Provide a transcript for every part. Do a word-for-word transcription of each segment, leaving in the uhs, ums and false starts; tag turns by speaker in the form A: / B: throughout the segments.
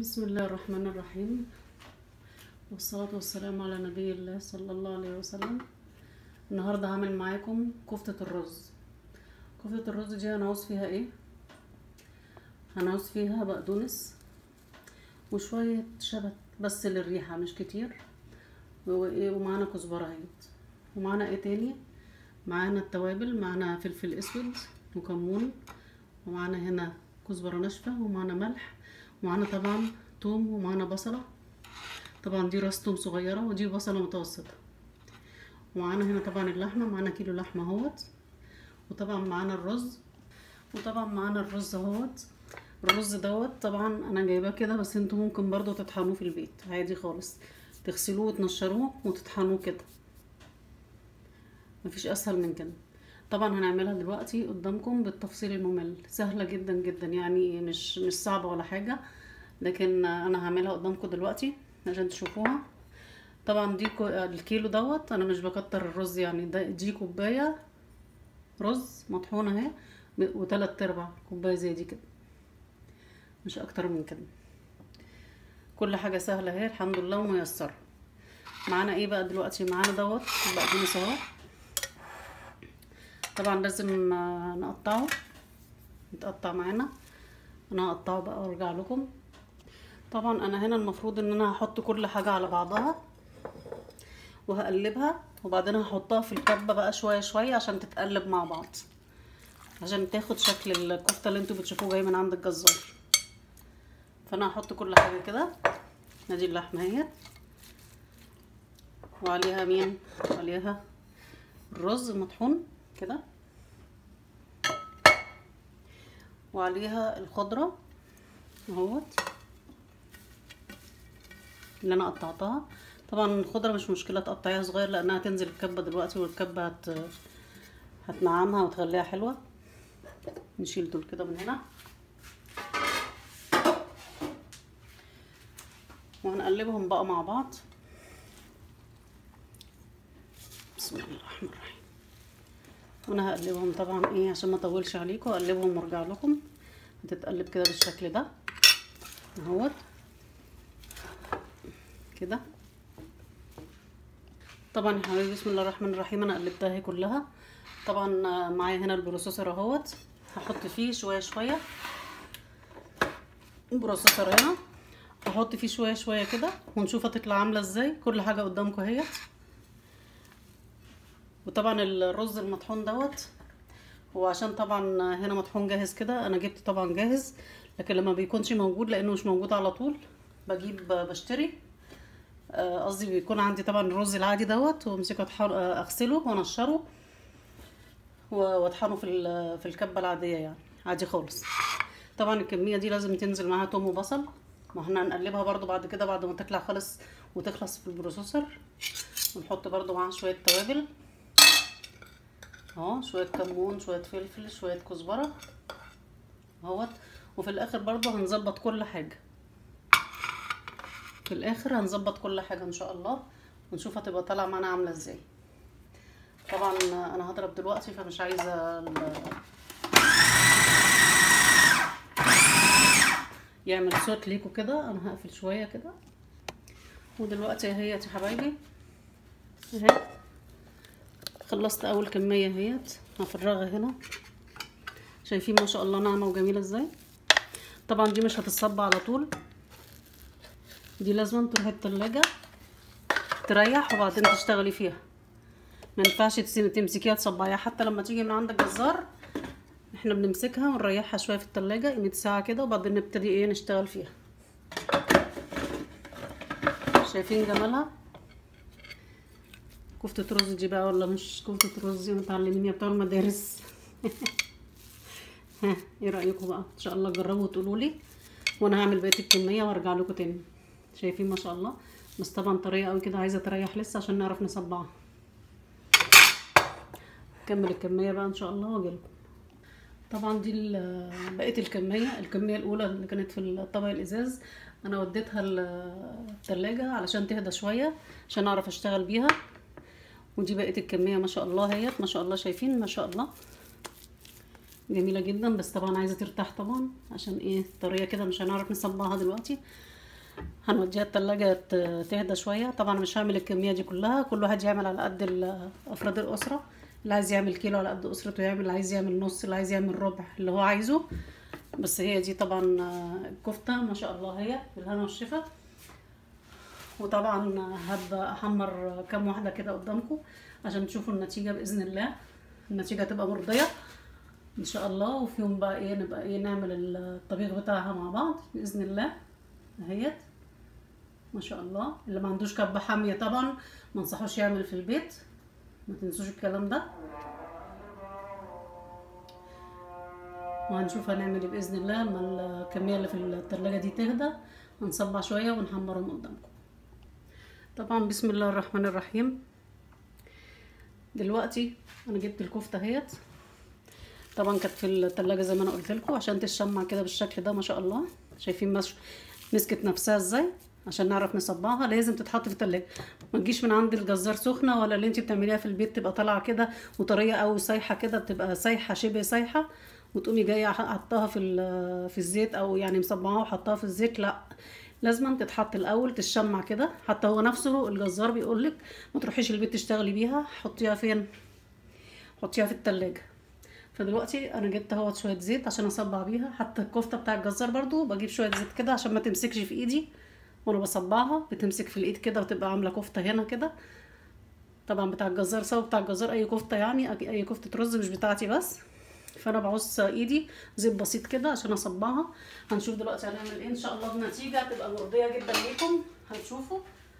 A: بسم الله الرحمن الرحيم، والصلاة والسلام على نبي الله صلى الله عليه وسلم. النهاردة هعمل معاكم كفتة الرز. كفتة الرز دي هنعوز فيها ايه؟ هنعوز فيها بقدونس وشوية شبت بس للريحة مش كتير، ومعانا كزبرة اهيت، ومعانا ايه تاني؟ معانا التوابل، معانا فلفل اسود وكمون، ومعانا هنا كزبرة ناشفة، ومعانا ملح، ومعانا طبعا توم، ومعانا بصلة. طبعا دي راس توم صغيرة ودي بصلة متوسطة. ومعانا هنا طبعا اللحمة، معانا كيلو لحمة اهوت. وطبعا معانا الرز، وطبعا معانا الرز اهوت. الرز دوت طبعا انا جايباه كده، بس انتوا ممكن برضو تطحنوه في البيت عادي خالص، تغسلوه وتنشروه وتطحنوه كده، مفيش اسهل من كده. طبعا هنعملها دلوقتي قدامكم بالتفصيل الممل، سهلة جدا جدا يعني، مش مش صعبة ولا حاجة، لكن انا هعملها قدامكم دلوقتي عشان تشوفوها. طبعا دي الكيلو دوت انا مش بكتر الرز يعني، ده دي كوبايه رز مطحونه اهي، وتلات ارباع كوبايه زي دي كده، مش اكتر من كده. كل حاجه سهله اهي الحمد لله وميسره. معانا ايه بقى دلوقتي؟ معانا دوت بقدونس اهو، طبعا لازم نقطعه، يتقطع معانا. انا هقطعه بقى وارجع لكم. طبعا انا هنا المفروض ان انا هحط كل حاجه على بعضها وهقلبها، وبعدين هحطها في الكبة بقى شوية شوية عشان تتقلب مع بعض، عشان تاخد شكل الكفتة اللي انتوا بتشوفوه جاي من عند الجزار. فانا هحط كل حاجة كده. ادي اللحمة اهي، وعليها مين؟ وعليها الرز المطحون كده، وعليها الخضرة اهوت اللي انا قطعتها. طبعا الخضرة مش مشكلة تقطعيها صغير لانها هتنزل الكبة دلوقتي، والكبة هت... هتنعمها وتخليها حلوة. نشيل دول كده من هنا وهنقلبهم بقى مع بعض. بسم الله الرحمن الرحيم. وانا هقلبهم طبعا ايه عشان ما اطولش عليكم، اقلبهم وارجع لكم. هتتقلب كده بالشكل ده اهوت كده. طبعا يا حبايبي بسم الله الرحمن الرحيم، انا قلبتها اهي كلها. طبعا معايا هنا البروسيسور اهوت، هحط فيه شويه شويه. البروسيسور هنا هحط فيه شويه شويه كده ونشوف هتطلع عامله ازاي. كل حاجه قدامكم اهيت. وطبعا الرز المطحون دوت هو عشان طبعا هنا مطحون جاهز كده، انا جبت طبعا جاهز، لكن لما بيكونش موجود لانه مش موجود على طول بجيب بشتري، قصدي بيكون عندي طبعا الرز العادي دوت، وامسكه اغسله وانشره واطحنه في في الكبه العاديه يعني عادي خالص. طبعا الكميه دي لازم تنزل معاها توم وبصل، واحنا هنقلبها برضو بعد كده بعد ما تطلع خالص وتخلص في البروسيسور. ونحط برضو معاها شويه توابل اهو، شويه كمون، شويه فلفل، شويه كزبره اهوت. وفي الاخر برضو هنظبط كل حاجه، في الاخر هنظبط كل حاجه ان شاء الله، ونشوف هتبقى طالعه معانا عامله ازاي. طبعا انا هضرب دلوقتي فمش عايزه يعمل صوت ليكوا كده، انا هقفل شويه كده. ودلوقتي اهيت يا حبايبي اهي، خلصت اول كميه اهيت، هفرغها هنا. شايفين ما شاء الله ناعمه وجميله ازاي. طبعا دي مش هتتصب على طول، دي لازم تروحي التلاجة تريح وبعدين تشتغلي فيها. ما ينفعش تمسكيها تصبعيها، حتى لما تيجي من عند الجزار احنا بنمسكها ونريحها شويه في التلاجة قيمه ساعه كده، وبعدين نبتدي ايه نشتغل فيها. شايفين جمالها؟ كفتة رز دي بقى ولا مش كفتة رز؟ متعلمين يا بتوع المدارس. ها ايه رأيكم بقى؟ ان شاء الله جربوا وتقولوا لي، وانا هعمل بقية الكمية وارجع لكم تاني. شايفين ما شاء الله، بس طبعا طريقة قوي كده عايزة تريح لسه عشان نعرف نصبعها. نكمل الكمية بقى ان شاء الله واجيلكم. طبعا دي بقية الكمية، الكمية الاولى اللي كانت في الطبق الازاز انا وديتها التلاجة علشان تهدى شوية عشان اعرف اشتغل بيها. ودي بقية الكمية ما شاء الله اهيت، ما شاء الله شايفين ما شاء الله جميلة جدا، بس طبعا عايزة ترتاح طبعا عشان ايه طريقة كده مش هنعرف نصبعها دلوقتي. هنوديها التلاجة ت- تهدى شوية. طبعا مش هعمل الكمية دي كلها، كل واحد يعمل على قد ال- افراد الاسرة. اللي عايز يعمل كيلو على قد اسرته يعمل، اللي عايز يعمل نص، اللي عايز يعمل ربع، اللي هو عايزه. بس هي دي طبعا آه، الكفتة ما شاء الله هي بالهنا والشفا. وطبعا هبقى احمر كام واحدة كده قدامكم عشان تشوفوا النتيجة بإذن الله. النتيجة تبقى مرضية ان شاء الله. وفي يوم بقى ايه نبقى ايه نعمل الطبيخ بتاعها مع بعض بإذن الله. اهيت ما شاء الله. اللي ما عندوش كبة حامية طبعا ما انصحوش يعمل في البيت، ما تنسوش الكلام ده. وهنشوف هنعمل ايه باذن الله لما الكميه اللي في التلاجة دي تهدى. هنصبع شويه ونحمرهم قدامكم. طبعا بسم الله الرحمن الرحيم. دلوقتي انا جبت الكفته اهيت. طبعا كانت في التلاجة زي ما انا قلت لكم عشان تشمع كده بالشكل ده ما شاء الله. شايفين مش مسكت نفسها ازاي؟ عشان نعرف نصبعها لازم تتحط في التلاجة. ما تجيش من عند الجزار سخنه، ولا اللي انت بتعمليها في البيت تبقى طالعه كده وطريه او سايحه كده، بتبقى سايحه شبه سايحه وتقومي جايه حطاها في في الزيت، او يعني مصبعاها وحطاها في الزيت. لا، لازم تتحط الاول تشمع كده. حتى هو نفسه الجزار بيقولك ما تروحيش البيت تشتغلي بيها، حطيها فين؟ حطيها في التلاجة. فدلوقتي انا جبت اهوت شويه زيت عشان اصبع بيها. حتى الكفته بتاع الجزار برضو بجيب شويه زيت كده عشان ما تمسكش في ايدي وانا بصبعها، بتمسك في الايد كده وتبقى عامله كفته هنا كده. طبعا بتاع الجزار سوا بتاع الجزار اي كفته، يعني اي كفته رز مش بتاعتي بس. فانا بعص ايدي زيت بسيط كده عشان اصبعها. هنشوف دلوقتي هنعمل ايه ان شاء الله. بنتيجه تبقى مرضيه جدا ليكم هنشوفوا.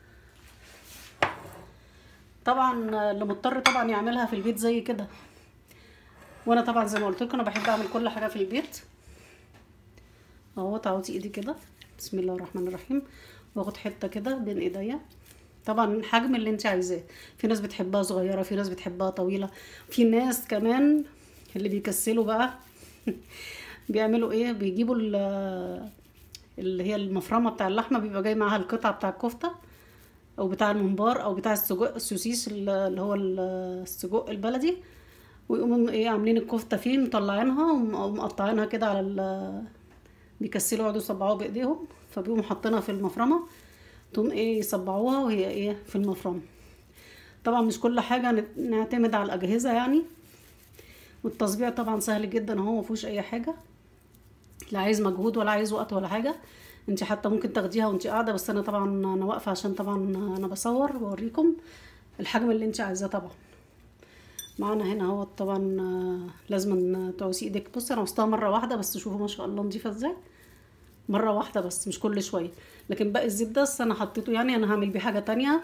A: طبعا اللي مضطر طبعا يعملها في البيت زي كده. وانا طبعا زي ما قلت لكم انا بحب اعمل كل حاجه في البيت. اهو تعوتي ايدي كده بسم الله الرحمن الرحيم، واخد حته كده بين ايديا. طبعا الحجم اللي انت عايزاه. في ناس بتحبها صغيره، في ناس بتحبها طويله، في ناس كمان اللي بيكسلوا بقى بيعملوا ايه؟ بيجيبوا اللي هي المفرمه بتاع اللحمه، بيبقى جاي معاها القطعه بتاع الكفته او بتاع الممبار او بتاع السجق السوسيس اللي هو السجق البلدي، ويقوموا ايه عاملين الكفته فيه مطلعينها ومقطعينها كده على ال بيكسلوا يقعدوا يصبعوها بايديهم، فبيقوموا حاطينها في المفرمه تقوم ايه يصبعوها وهي ايه في المفرمه. طبعا مش كل حاجه نعتمد على الاجهزه يعني. والتصبيع طبعا سهل جدا اهو، مفيهوش اي حاجه، لا عايز مجهود ولا عايز وقت ولا حاجه. انت حتى ممكن تاخديها وانت قاعده، بس انا طبعا انا واقفه عشان طبعا انا بصور بوريكم الحجم اللي انت عايزاه. طبعا معانا هنا اهو طبعا لازم تعوسي ايدك. بصي انا وسطها مره واحده بس، شوفوا ما شاء الله نضيفه ازاي، مره واحده بس مش كل شويه. لكن باقي الزيت ده انا حطيته يعني انا هعمل بيه حاجه تانية.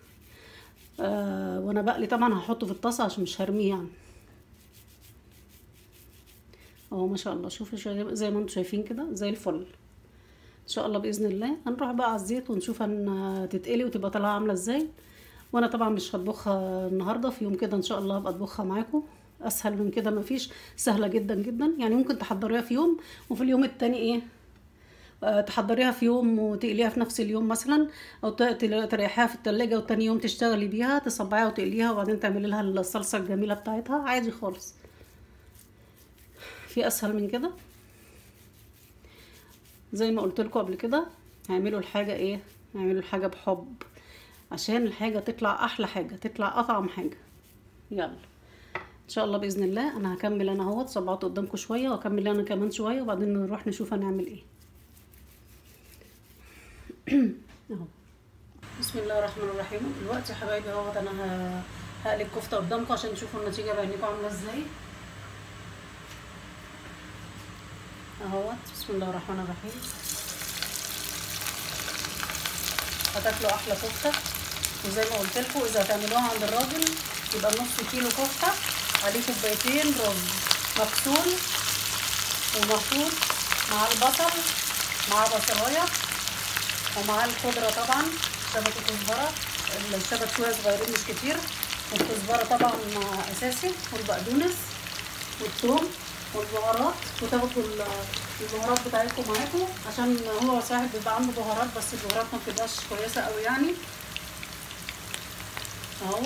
A: آه وانا بقلي طبعا هحطه في الطاسه عشان مش هرميه يعني. اهو ما شاء الله شوفوا زي ما انتم شايفين كده زي الفل. ان شاء الله باذن الله هنروح بقى على الزيت ونشوف هتتقلي وتبقى طالعه عامله ازاي. وانا طبعا مش هطبخها النهارده، في يوم كده ان شاء الله هبقى اطبخها معاكم. اسهل من كده مفيش، سهله جدا جدا يعني. ممكن تحضريها في يوم وفي اليوم التاني ايه آه تحضريها في يوم وتقليها في نفس اليوم مثلا، او تريحيها في التلاجة وتاني يوم تشتغلي بيها تصبعيها وتقليها وبعدين تعملي لها الصلصه الجميله بتاعتها عادي خالص. في اسهل من كده؟ زي ما قلت لكم قبل كده اعملوا الحاجه ايه اعملوا الحاجه بحب عشان الحاجه تطلع احلى حاجه، تطلع اطعم حاجه. يلا ان شاء الله باذن الله. انا هكمل انا اهوت صبعت قدامكم شويه واكمل انا كمان شويه وبعدين نروح نشوف هنعمل ايه. اهو بسم الله الرحمن الرحيم. دلوقتي يا حبايبي اهوت انا هقلي الكفته قدامكم عشان تشوفوا النتيجه بعينيكم عامله ازاي. اهوت بسم الله الرحمن الرحيم. هتاكلوا احلى كفته. وزي ما قلت لكم اذا هتعملوها عند الراجل يبقى نص كيلو كفته عليه كوبايتين رز مغسول ومفروض مع البصل مع بصلايه ومع الخضره طبعا شبت وكزبره. الشبت شويه صغيرين مش كتير، والكزبره طبعا اساسي، والبقدونس والثوم والبهارات. وتاخدوا البهارات بتاعتكم معاكم عشان هو صاحب بيبقى عنده بهارات بس البهارات ما بتبقاش كويسه قوي يعني. اهو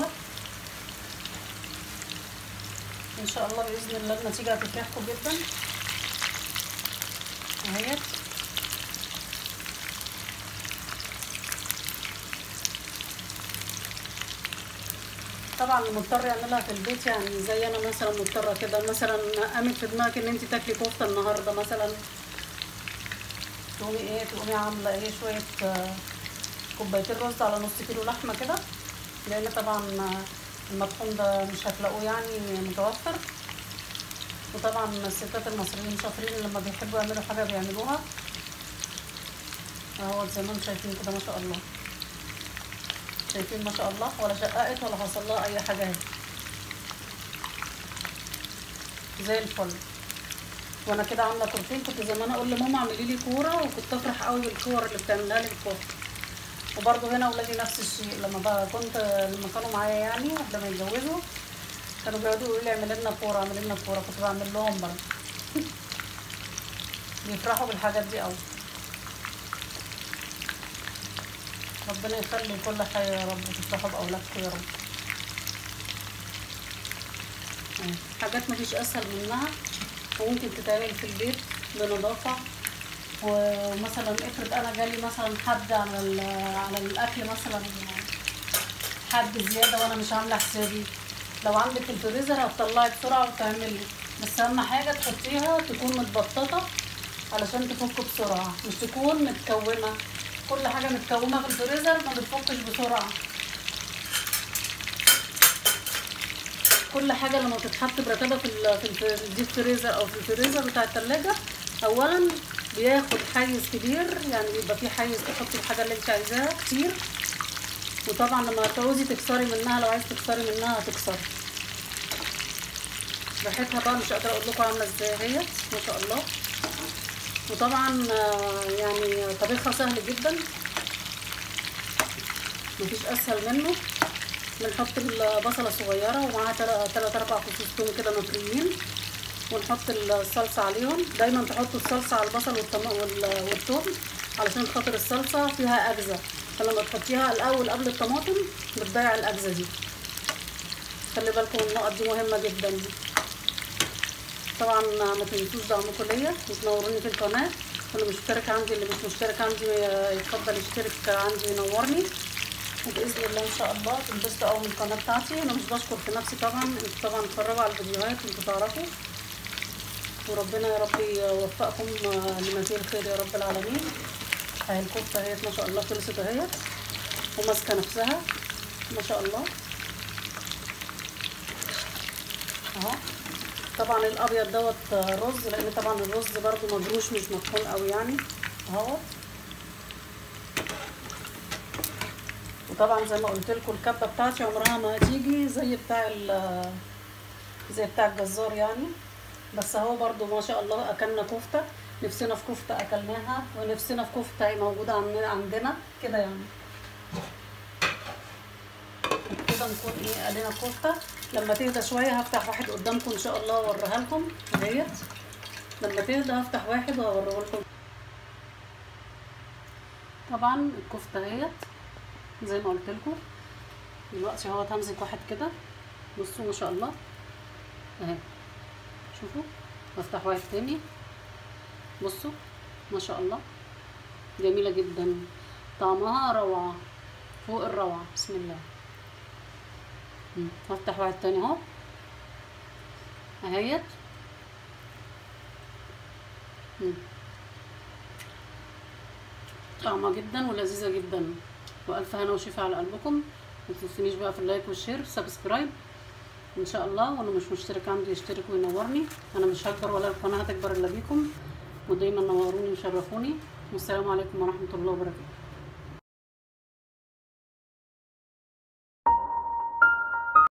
A: ان شاء الله باذن الله النتيجه هتفرحكم جدا. اهيت طبعا المضطر يعملها في البيت، يعني زي انا مثلا مضطره كده، مثلا قامت في دماغك ان انت تاكلي كفته النهارده مثلا، تقومي ايه تقومي عامله ايه شويه آه، كوبايتين رز على نص كيلو لحمه كده، لان طبعا المطحون ده مش هتلاقوه يعني متوفر. وطبعا الستات المصريين شاطرين لما بيحبوا يعملوا حاجه بيعملوها اهو زي ما انتم شايفين كده ما شاء الله. شايفين ما شاء الله، ولا شققت ولا حصل لها اي حاجه اهي زي الفل. وانا كده عامله كورتين، كنت زمان اقول لماما اعملي لي كوره، وكنت افرح قوي بالكور اللي بتعملها لي الكوره. وبرضه هنا اولادي نفس الشيء، لما بقى كنت لما كانوا معايا يعني قبل ما يتجوزوا كانوا بيقعدوا يقولوا لي اعملي لنا كوره اعملي لنا كوره، كنت بعمل لهم برضه. بيفرحوا بالحاجات دي قوي. ربنا يخلي كل حي يا رب، تفرحوا باولادكم يا رب. حاجات مفيش اسهل منها، وممكن تتعمل في البيت بنظافه. ومثلا افرض انا جالي مثلا حد على على الاكل مثلا حد زياده وانا مش عامله حسابي، لو عندك في الفريزر هتطلعي بسرعه وتعملي، بس اهم حاجه تحطيها تكون متبططه علشان تفك بسرعه، مش تكون متكومه. كل حاجه متكومه في الفريزر ما بتفكش بسرعه. كل حاجه لما تتحط برتبه في في الديب فريزر او في الفريزر بتاع الثلاجه، اولا بياخد حيز كبير، يعني بيبقى فيه حيز تحطي الحاجه اللي انت عايزاها كتير. وطبعا لما تعوزي تكسري منها، لو عايز تكسري منها هتكسري. ريحتها بقى مش قادره اقول لكم عامله ازاي اهي ما شاء الله. وطبعا يعني طبيخها سهل جدا مفيش اسهل منه. بنحط البصله صغيره ومعاها تلات اربع فصوص توم كده مفرومين، ونحط الصلصه عليهم. دايما تحطوا الصلصه على البصل والثوم علشان خاطر الصلصه فيها اجزه، فلما تحطيها الاول قبل الطماطم بتضيع الاجزه دي. خلي بالكم النقط دي مهمه جدا. طبعا ما تنسوش دعمكم ليا وتنوروني في القناه. اللي مشترك عندي اللي مش مشترك عندي يتفضل يشترك عندي وينورني، وباذن الله ان شاء الله تنبسطوا قوي من القناه بتاعتي. انا مش بشكر في نفسي طبعا، انتوا طبعا اتفرجوا على الفيديوهات وانتوا تعرفوا. وربنا يا رب يوفقكم لما فيه الخير يا رب العالمين. اهي الكفته اهيت ما شاء الله خلصت اهيت وماسكه نفسها ما شاء الله اهو. طبعا الابيض دوت رز، لان طبعا الرز برضو مجروش مش مطحون قوي يعني اهو. وطبعا زي ما قلت لكم الكبه بتاعتي عمرها ما هتيجي زي بتاع زي بتاع الجزار يعني، بس اهو برضو ما شاء الله اكلنا كفته. نفسنا في كفته اكلناها، ونفسنا في كفته موجوده عندنا كده يعني. كده نكون ايه قلينا الكفته. لما تهدى شويه هفتح واحد قدامكم ان شاء الله واوريها لكم اهيت. لما تهدى هفتح واحد واوريه لكم. طبعا الكفته اهيت زي ما قلت لكم. دلوقتي اهو همسك واحد كده بصوا ما شاء الله اهي، شوفوا. هفتح واحد تاني بصوا ما شاء الله جميله جدا، طعمها روعه فوق الروعه بسم الله. هفتح واحد تاني اهو اهيت. طعمها جدا ولذيذه جدا، والف هنا وشفا على قلبكم. ما تنسونيش بقى في اللايك والشير سبسكرايب ان شاء الله. واللي مش مشترك عندي يشترك وينورني، انا مش هكبر ولا القناه هتكبر الا بيكم، ودايما نوروني وشرفوني. والسلام عليكم ورحمه الله وبركاته.